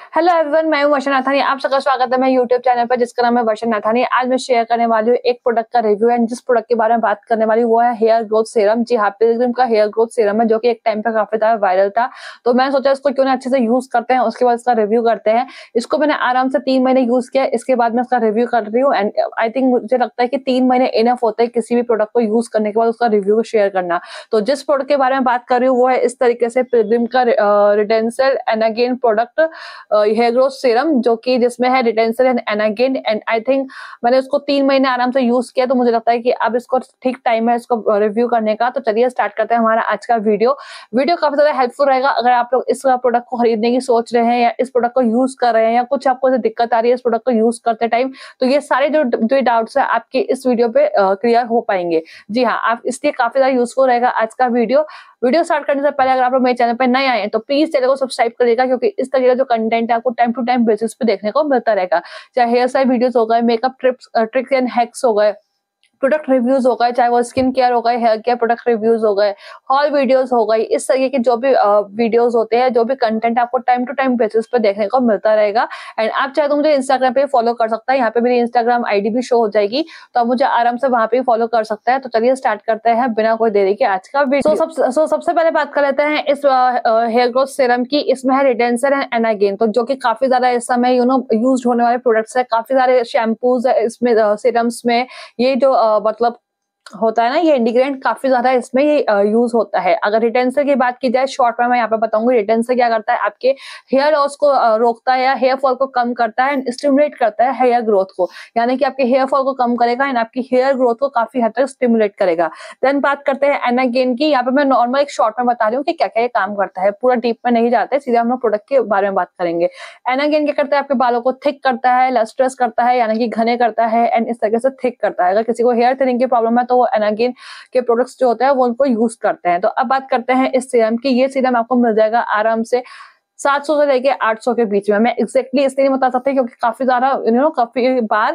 Hello everyone, मैं हूं वर्षा नाथानी। आप सबका स्वागत है मेरे यूट्यूब चैनल पर जिसका नाम है वर्षा नाथानी। आज मैं शेयर करने वाली हूँ एक प्रोडक्ट का रिव्यू एंड जिस प्रोडक्ट के बारे में बात करने वाली हूँ वो है हेयर ग्रोथ सीरम। जी हाँ, पिलग्रिम का हेयर ग्रोथ सीरम है जो कि एक टाइम पे काफी ज्यादा वायरल था। तो मैंने सोचा इसको क्यों ना अच्छे से यूज करते हैं, उसके बाद इसका रिव्यू करते हैं। इसको मैंने आराम से 3 महीने यूज किया, इसके बाद मैं इसका रिव्यू कर रही हूँ। एंड आई थिंक मुझे लगता है कि 3 महीने इनफ होता है किसी भी प्रोडक्ट को यूज करने के बाद उसका रिव्यू शेयर करना। तो जिस प्रोडक्ट के बारे में बात कर रही हूँ वो है इस तरीके से पिलग्रिम का Redensyl and again product hair growth serum, जो कि जिसमें है Redensyl and anagen. And I think मैंने उसको 3 महीने आराम से यूज किया, तो मुझे लगता है कि अब इसको ठीक टाइम है इसको रिव्यू करने का। तो चलिए स्टार्ट करते हैं हमारा आज का वीडियो काफी ज्यादा हेल्पफुल रहेगा अगर आप लोग इस प्रोडक्ट को खरीदने की सोच रहे हैं या इस प्रोडक्ट को यूज कर रहे हैं या कुछ आपको दिक्कत आ रही है इस प्रोडक्ट को यूज करते टाइम। तो ये सारे जो डाउट्स है आपके इस वीडियो पे क्लियर हो पाएंगे। जी हाँ, आप इसलिए काफी ज्यादा यूजफुल रहेगा आज का वीडियो स्टार्ट करने से पहले अगर आप लोग मेरे चैनल पर नए आए हैं तो प्लीज चैनल को सब्सक्राइब करिएगा, क्योंकि इस तरह का जो कंटेंट है आपको टाइम टू टाइम बेसिस पे देखने को मिलता रहेगा। चाहे हेयर स्टाइल वीडियोस हो गए, मेकअप ट्रिक्स एंड हैक्स हो गए, प्रोडक्ट रिव्यूज हो गए, चाहे वो स्किन केयर हो गए, हेयर केयर प्रोडक्ट रिव्यूज हो गए, हॉल वीडियोस हो गई, इस तरीके के जो भी वीडियोस होते हैं, जो भी कंटेंट आपको टाइम टू टाइम बेसिस पे देखने को मिलता रहेगा। एंड आप चाहे तो मुझे इंस्टाग्राम पे फॉलो कर सकता है, यहाँ पे मेरी इंस्टाग्राम आईडी भी शो हो जाएगी, तो आप मुझे आराम से वहां पे फॉलो कर सकता है। तो चलिए स्टार्ट करते हैं बिना कोई देरी के आज का वीडियो। सबसे पहले बात कर लेते हैं इस हेयर ग्रोथ सीरम की। इसमें है रिडेंसर एंड एनागेन, तो जो कि काफी ज्यादा इस समय यूज होने वाले प्रोडक्ट्स है। काफी सारे शैम्पूज है इसमें, सीरम्स में ये जो मतलब होता है ना, ये इंडिग्रेंट काफी ज्यादा इसमें ये यूज होता है। अगर रिटेंसर की बात की जाए शॉर्ट में मैं यहाँ पे बताऊंगी रिटेंसर क्या करता है, आपके हेयर लॉस को रोकता है या हेयर फॉल को कम करता है एंड स्टिमुलेट करता है हेयर ग्रोथ को, यानी कि आपके हेयर फॉल को कम करेगा एंड आपकी हेयर ग्रोथ को काफी हद तक स्टिमुलेट करेगा। देन बात करते हैं एनागेन की। यहाँ पे मैं नॉर्मल एक शॉर्ट में बता रही हूँ कि क्या क्या ये काम करता है, पूरा डीप में नहीं जाते, सीधे हम लोग प्रोडक्ट के बारे में बात करेंगे। एनागेन क्या करता है, आपके बालों को थिक करता है, लस्ट्रस करता है, यानी कि घने करता है एंड इस तरीके से थिक करता है। अगर किसी को हेयर थिनिंग की प्रॉब्लम है तो वो एनागेन के प्रोडक्ट्स जो होते हैं वो उनको यूज करते हैं। तो अब बात करते हैं इस सीरम की। ये सीरम आपको मिल जाएगा आराम से 700 से लेके 800 के बीच में। मैं एग्जैक्टली इसलिए नहीं बता सकती क्योंकि काफी ज्यादा काफी बार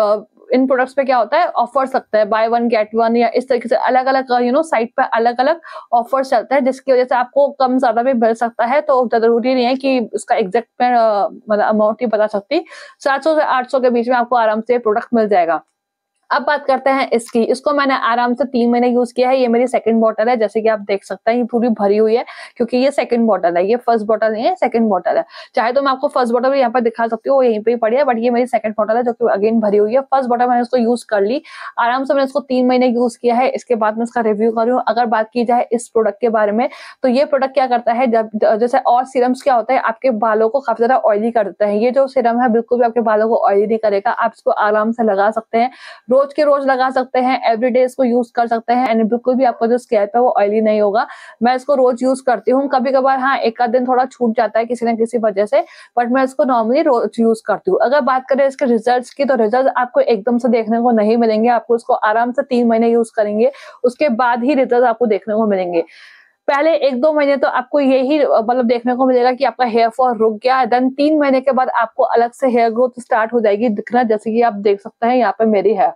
इन प्रोडक्ट्स पे क्या होता है, ऑफर लगता है, बाय वन गेट वन या इस तरीके से अलग अलग साइट पे अलग अलग ऑफर चलता है, जिसकी वजह से आपको कम ज्यादा भी मिल सकता है। तो जरूरी नहीं है कि इसका एग्जैक्ट मतलब अमाउंट ही बता सकती। 700 से 800 के बीच में आपको आराम से प्रोडक्ट मिल जाएगा। अब बात करते हैं इसकी। इसको मैंने आराम से 3 महीने यूज किया है। ये मेरी सेकंड बॉटल है, जैसे कि आप देख सकते हैं ये पूरी भरी हुई है, क्योंकि ये सेकंड बॉटल है, ये फर्स्ट बॉटल नहीं है, सेकंड बॉटल है। चाहे तो मैं आपको फर्स्ट बॉटल भी यहाँ पर दिखा सकती हूँ, यहीं पे ही पड़ी है, बट ये मेरी सेकंड बॉटल है जो कि अगेन भरी हुई है। फर्स्ट बॉटल मैंने इसको यूज कर ली आराम से, मैंने इसको 3 महीने यूज किया है। इसके बाद मैं इसका रिव्यू कर रही हूँ। अगर बात की जाए इस प्रोडक्ट के बारे में तो ये प्रोडक्ट क्या करता है, जब जैसे और सीरम्स क्या होता है, आपके बालों को काफी ज्यादा ऑयली कर देता है। ये जो सीरम है बिल्कुल भी आपके बालों को ऑयली नहीं करेगा। आप इसको आराम से लगा सकते हैं, रोज के रोज लगा सकते हैं, एवरीडे इसको यूज कर सकते हैं एंड बिल्कुल भी आपका जो स्कैल्प है वो ऑयली नहीं होगा। मैं इसको रोज यूज करती हूँ, कभी कभार हाँ एक आध दिन थोड़ा छूट जाता है किसी न किसी वजह से, बट मैं इसको नॉर्मली रोज यूज करती हूँ। अगर बात करें इसके रिजल्ट्स की तो रिजल्ट आपको एकदम से देखने को नहीं मिलेंगे। आपको इसको आराम से 3 महीने यूज करेंगे उसके बाद ही रिजल्ट आपको देखने को मिलेंगे। पहले 1-2 महीने तो आपको यही मतलब देखने को मिलेगा कि आपका हेयर फॉल रुक गया है। देन 3 महीने के बाद आपको अलग से हेयर ग्रोथ स्टार्ट हो जाएगी दिखना, जैसे कि आप देख सकते हैं यहाँ पे मेरी है,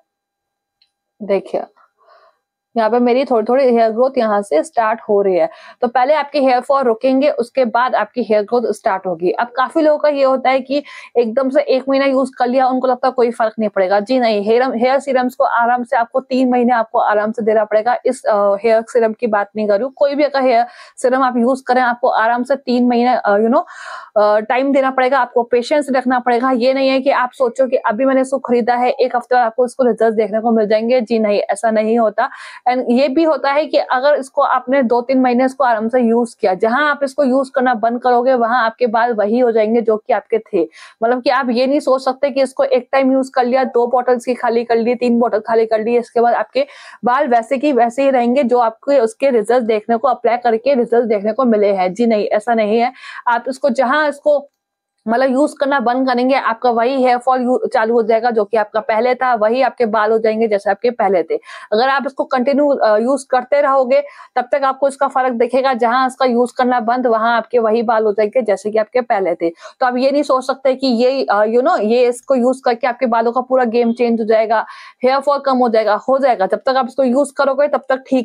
देखिए यहाँ पे मेरी थोड़ी थोड़ी हेयर ग्रोथ यहाँ से स्टार्ट हो रही है। तो पहले आपके हेयर फॉल रुकेंगे, उसके बाद आपकी हेयर ग्रोथ स्टार्ट होगी। अब काफी लोगों का ये होता है कि एकदम से 1 महीना यूज कर लिया, उनको लगता है कोई फर्क नहीं पड़ेगा। जी नहीं, हेयर सीरम्स को आराम से आपको 3 महीने आपको आराम से देना पड़ेगा। इस हेयर सीरम की बात नहीं कर रही हूँ, कोई भी अगर हेयर सीरम आप यूज करें आपको आराम से 3 महीने टाइम देना पड़ेगा, आपको पेशेंस रखना पड़ेगा। ये नहीं है कि आप सोचो कि अभी मैंने इसको खरीदा है 1 हफ्ते बाद आपको इसको रिजल्ट देखने को मिल जाएंगे। जी नहीं, ऐसा नहीं होता। एंड ये भी होता है कि अगर इसको आपने 2-3 महीने इसको आराम से यूज किया, जहां आप इसको यूज करना बंद करोगे वहां आपके बाल वही हो जाएंगे जो कि आपके थे। मतलब कि आप ये नहीं सोच सकते कि इसको एक टाइम यूज कर लिया, 2 बॉटल्स की खाली कर ली, 3 बॉटल खाली कर ली, इसके बाद आपके बाल वैसे की वैसे ही रहेंगे जो आपके उसके रिजल्ट देखने को अप्लाई करके रिजल्ट देखने को मिले हैं। जी नहीं, ऐसा नहीं है। आप इसको जहां इसको मतलब यूज करना बंद करेंगे आपका वही हेयर फॉल चालू हो जाएगा जो कि आपका पहले था, वही आपके बाल हो जाएंगे जैसे आपके पहले थे। अगर आप इसको कंटिन्यू यूज करते रहोगे तब तक आपको इसका फर्क दिखेगा, जहां इसका यूज करना बंद वहां आपके वही बाल हो जाएंगे जैसे कि आपके पहले थे। तो आप ये नहीं सोच सकते कि ये ये इसको यूज करके आपके बालों का पूरा गेम चेंज हो जाएगा, हेयर फॉल कम हो जाएगा। जब तक आप इसको यूज करोगे तब तक ठीक है,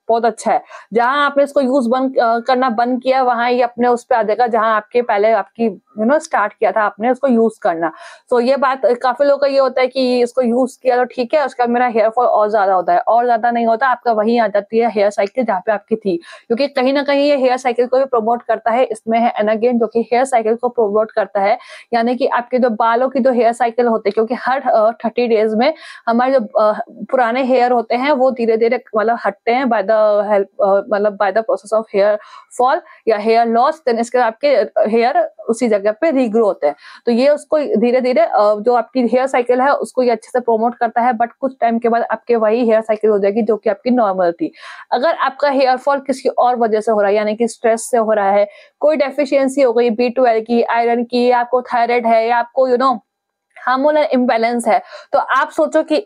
बहुत अच्छा है। जहां आपने इसको यूज करना बंद किया, वहां ये अपने उस पे आ जाएगा जहां आपके पहले आपकी स्टार्ट किया था आपने उसको यूज करना। तो ये बात काफी लोगों का ये होता है कि इसको यूज किया तो ठीक है, उसके बाद मेरा हेयर फॉल और ज्यादा होता है, और ज्यादा नहीं होता, आपका वही आ जाती है हेयर साइकिल जहाँ पे आपकी थी। क्योंकि कहीं ना कहीं ये हेयर साइकिल को भी प्रमोट करता है, इसमें है एनागेन जो कि हेयर साइकिल को प्रमोट करता है। यानी कि आपके जो बालों की जो हेयर साइकिल होते हैं, क्योंकि हर 30 डेज में हमारे जो पुराने हेयर होते हैं वो धीरे धीरे मतलब हटते हैं बाय द हेल्प, मतलब by the process of hair fall या हेयर लॉस, देन इसके आपके हेयर उसी जगह पे रीग्रो होते हैं। तो ये उसको धीरे धीरे जो आपकी हेयर साइकिल है उसको ये अच्छे से प्रमोट करता है, बट कुछ टाइम के बाद आपके वही हेयर साइकिल हो जाएगी जो कि आपकी नॉर्मल थी। अगर आपका हेयर फॉल किसी और वजह से हो रहा है, यानी कि स्ट्रेस से हो रहा है, कोई डेफिशिएंसी हो गई B12 की, आयरन की, या आपको थायराइड है, या आपको हार्मोनल इम्बैलेंस है, तो आप सोचो कि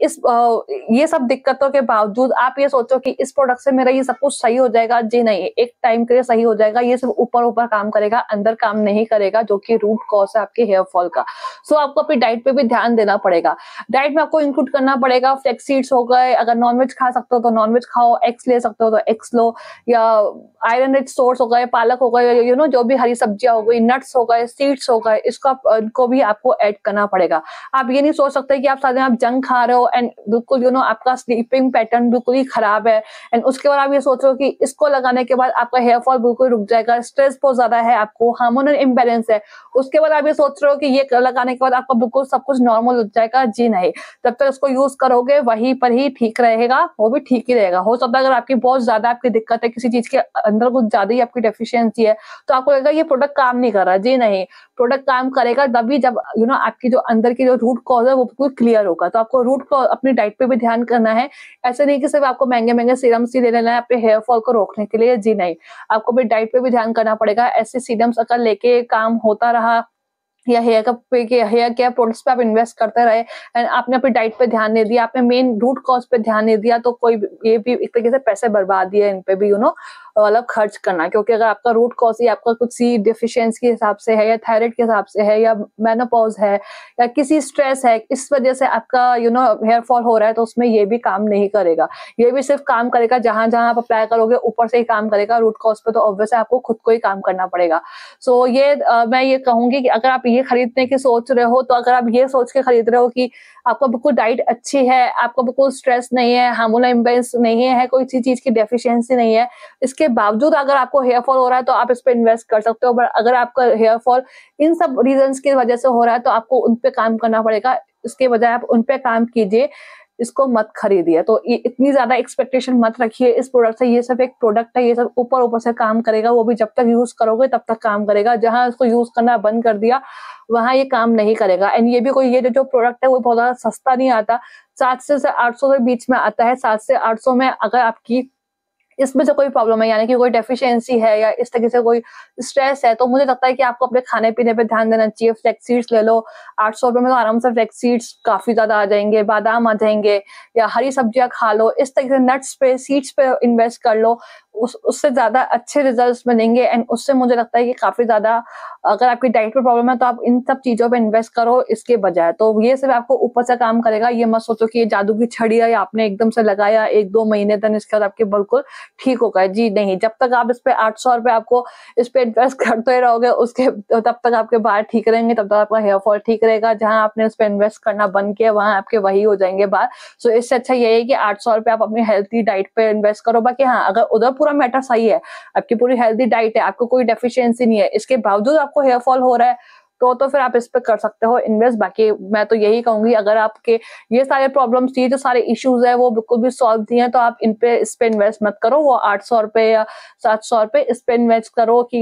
ये सब दिक्कतों के बावजूद आप ये सोचो कि इस प्रोडक्ट से मेरा ये सब कुछ सही हो जाएगा। जी नहीं, एक टाइम के लिए सही हो जाएगा, ये सिर्फ ऊपर ऊपर काम करेगा, अंदर काम नहीं करेगा, जो कि रूट कॉज है आपके हेयर फॉल का। सो आपको अपनी डाइट पे भी ध्यान देना पड़ेगा। डाइट में आपको इंक्लूड करना पड़ेगा फ्लेक्स सीड्स हो गए, अगर नॉनवेज खा सकते हो तो नॉनवेज खाओ, एग्स ले सकते हो तो एग्स लो, या आयरन रिच सोर्स हो गए, पालक हो गए, जो भी हरी सब्जियां हो गई, नट्स हो गए, सीड्स हो गए, इनको भी आपको ऐड करना पड़ेगा। आप ये नहीं सोच सकते कि आप साथ आप जंक खा रहे हो एंड बिल्कुल आपका स्लीपिंग पैटर्न बिल्कुल ही खराब है, एंड उसके बाद आप ये सोच रहे हो कि इसको लगाने के बाद आपका हेयर फॉल बिल्कुल रुक जाएगा, स्ट्रेस बहुत ज्यादा है, आपको हार्मोनल इम्बैलेंस है, उसके बाद आप ये सोच रहे हो कि ये लगाने के बाद आपका बिल्कुल सब कुछ नॉर्मल हो जाएगा। जी नहीं, जब तक इसको यूज करोगे वहीं पर ही ठीक रहेगा, वो भी ठीक ही रहेगा। हो सकता है अगर आपकी बहुत ज्यादा आपकी दिक्कत है, किसी चीज के अंदर कुछ ज्यादा ही आपकी डेफिशिएंसी है, तो आपको लगेगा ये प्रोडक्ट काम नहीं कर रहा। जी नहीं, प्रोडक्ट काम करेगा तभी जब आपकी जो अंदर की जो रूट कॉज है वो बिल्कुल क्लियर होगा। तो आपको रूट को अपनी डाइट पे भी ध्यान करना है। ऐसे नहीं कि सिर्फ आपको महंगे महंगे सीरम्स ही ले लेना है अपने हेयर फॉल को रोकने के लिए। जी नहीं, आपको भी डाइट पे भी ध्यान करना पड़ेगा। ऐसे सीरम्स अगर लेके काम होता रहा या हेयर केयर प्रोडक्ट्स पे आप इन्वेस्ट करते रहे एंड आपने अपनी डाइट पे ध्यान नहीं दिया, आपने मेन रूट कॉज पे ध्यान नहीं दिया, तो ये भी एक तरीके से पैसे बर्बाद दिए इन पे भी मतलब खर्च करना। क्योंकि अगर आपका रूट कॉज ही आपका कुछ सी डिफिशियंसी के हिसाब से है, या थायराइड के हिसाब से है, या मेनोपॉज है, या किसी स्ट्रेस है, इस वजह से आपका हेयर फॉल हो रहा है, तो उसमें ये भी काम नहीं करेगा। ये भी सिर्फ काम करेगा जहां जहां आप अप्लाई करोगे ऊपर से ही काम करेगा, रूट कॉज पे तो ऑब्वियस आपको खुद को ही काम करना पड़ेगा। सो मैं ये कहूंगी कि अगर आप ये खरीदने की सोच रहे हो, तो अगर आप ये सोच के खरीद रहे हो कि आपको बिल्कुल डाइट अच्छी है, आपको बिल्कुल स्ट्रेस नहीं है, हार्मोनल इम्बैलेंस नहीं है, कोई चीज की डेफिशिएंसी नहीं है, इसके बावजूद अगर आपको हेयर फॉल हो रहा है, तो आप इस पे इन्वेस्ट कर सकते हो। बट अगर आपका हेयर फॉल इन सब रीजंस की वजह से हो रहा है, तो आपको उन पे काम करना पड़ेगा। इसके बजाय आप उन पे काम कीजिए, इसको मत खरीदिए। तो ये इतनी ज्यादा एक्सपेक्टेशन मत रखिए इस प्रोडक्ट से। ये सब एक प्रोडक्ट है, ये सब ऊपर ऊपर से काम करेगा, वो भी जब तक यूज करोगे तब तक काम करेगा। जहां इसको यूज करना बंद कर दिया वहां ये काम नहीं करेगा। एंड ये भी कोई ये जो प्रोडक्ट है वो बहुत ज्यादा सस्ता नहीं आता, 700 से 800 के बीच में आता है। 700 से 800 में अगर आपकी इसमें से कोई प्रॉब्लम है, यानी कि कोई डेफिशिएंसी है या इस तरीके से कोई स्ट्रेस है, तो मुझे लगता है कि आपको अपने खाने पीने पे ध्यान देना चाहिए। फ्लैक्स सीड्स ले लो, 800 रुपए में तो आराम से फ्लैक्स सीड्स काफी ज्यादा आ जाएंगे, बादाम आ जाएंगे, या हरी सब्जियां खा लो। इस तरीके से नट्स पे, सीड्स पे इन्वेस्ट कर लो, उससे ज्यादा अच्छे रिजल्ट्स मिलेंगे। एंड उससे मुझे लगता है कि काफी ज्यादा, अगर आपकी डाइट पे प्रॉब्लम है तो आप इन सब चीजों पे इन्वेस्ट करो इसके बजाय। तो ये सिर्फ आपको ऊपर से काम करेगा। ये मत सोचो कि ये जादू की छड़ी है, आपने एकदम से लगाया 1-2 महीने तक इसके बाद आपके बिल्कुल ठीक होगा। जी नहीं, जब तक आप इस पे 800 रुपए आपको इस पे इन्वेस्ट करते रहोगे, उसके तब तक आपके बाल ठीक रहेंगे, तब तक आपका हेयर फॉल ठीक रहेगा। जहां आपने इस पे इन्वेस्ट करना बंद किया वहां आपके वही हो जाएंगे बाल। सो इससे अच्छा ये है कि 800 रुपए आप अपनी हेल्थी डाइट पे इन्वेस्ट करो। बाकी हाँ, अगर उधर पूरा मैटर सही है, आपकी पूरी हेल्थी डाइट है, आपको कोई डेफिशिएंसी नहीं है, इसके बावजूद आपको हेयर फॉल हो रहा है, तो फिर आप इस पे कर सकते हो इन्वेस्ट। बाकी मैं तो यही कहूंगी, अगर आपके ये सारे प्रॉब्लम्स थी, जो सारे इश्यूज है वो बिल्कुल भी सॉल्व थी हैं, तो आप इस पे इन्वेस्ट मत करो। वो 800 रुपए या 700 रुपए इस पे इन्वेस्ट करो कि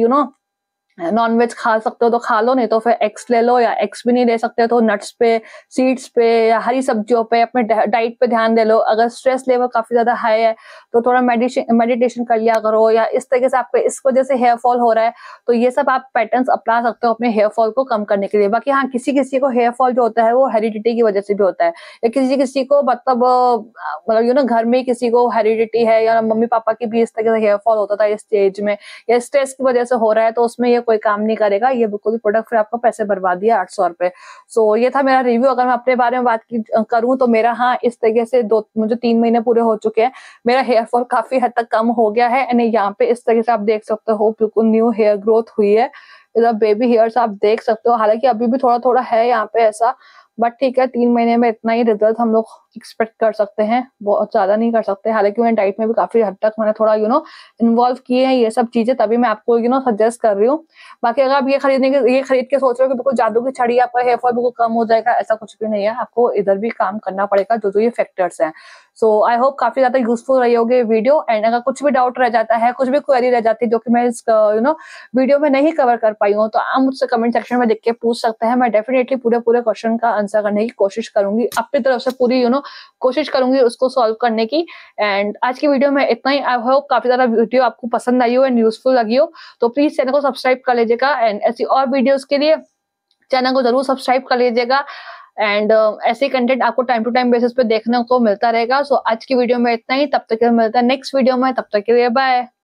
नॉनवेज खा सकते हो तो खा लो, नहीं तो फिर एग्स ले लो, या एग्स भी नहीं ले सकते तो नट्स पे, सीड्स पे, या हरी सब्जियों पे अपने डाइट पे ध्यान दे लो। अगर स्ट्रेस लेवल काफी ज्यादा हाई है तो थोड़ा मेडिटेशन कर लिया करो, या इस तरीके से आपको इस वजह से हेयर फॉल हो रहा है तो ये सब आप पैटर्न्स अपना सकते हो अपने हेयर फॉल को कम करने के लिए। बाकी हाँ, किसी किसी को हेयर फॉल जो होता है वो हेरिडिटी की वजह से भी होता है, या किसी किसी को मतलब घर में किसी को हेरिडिटी है, या मम्मी पापा की भी इस तरीके से हेयर फॉल होता था इस स्टेज में, या स्ट्रेस की वजह से हो रहा है, तो उसमें ये कोई काम नहीं करेगा ये बिल्कुल भी प्रोडक्ट, फिर आपको पैसे बर्बाद दिया 800 रुपए। सो ये था मेरा रिव्यू। अगर मैं अपने बारे में बात करूं तो मेरा हाँ इस तरीके से मुझे 3 महीने पूरे हो चुके हैं, मेरा हेयर फॉल काफी हद तक कम हो गया है। एंड यहाँ पे इस तरीके से आप देख सकते हो बिल्कुल न्यू हेयर ग्रोथ हुई है, इधर बेबी हेयर्स आप देख सकते हो। हालांकि अभी भी थोड़ा थोड़ा है यहाँ पे ऐसा, बट ठीक है 3 महीने में इतना ही रिजल्ट हम लोग एक्सपेक्ट कर सकते हैं, बहुत ज्यादा नहीं कर सकते। हालांकि मैंने डाइट में भी काफी हद तक मैंने थोड़ा इन्वॉल्व किए हैं ये सब चीजें, तभी मैं आपको सजेस्ट कर रही हूँ। बाकी अगर आप ये खरीद के सोच रहे हो कि बिल्कुल जादू की छड़ी आपका हेयर फॉल बिल्कुल कम हो जाएगा, ऐसा कुछ भी नहीं है। आपको इधर भी काम करना पड़ेगा जो ये फैक्टर्स हैं। सो आई होप काफी ज्यादा यूजफुल रही होगी वीडियो। एंड अगर कुछ भी डाउट रह जाता है, कुछ भी क्वेरी रह जाती है जो कि मैं इस वीडियो में नहीं कवर कर पाई हूँ, तो आप मुझसे कमेंट सेक्शन में लिख के पूछ सकते हैं। मैं डेफिनेटली पूरे क्वेश्चन का आंसर करने की कोशिश करूंगी, अपनी तरफ से पूरी कोशिश करूंगी उसको सॉल्व करने की। एंड आज की वीडियो में इतना ही। आई होप काफी ज्यादा वीडियो आपको पसंद आई हो एंड यूजफुल लगी हो, तो प्लीज चैनल को सब्सक्राइब कर लीजिएगा। एंड ऐसी और वीडियोस के लिए चैनल को जरूर सब्सक्राइब कर लीजिएगा। एंड ऐसे कंटेंट आपको टाइम टू टाइम बेसिस पे देखने को मिलता रहेगा। सो आज की वीडियो में इतना ही, तब तक के लिए मिलता है नेक्स्ट वीडियो में, तब तक के लिए बाय।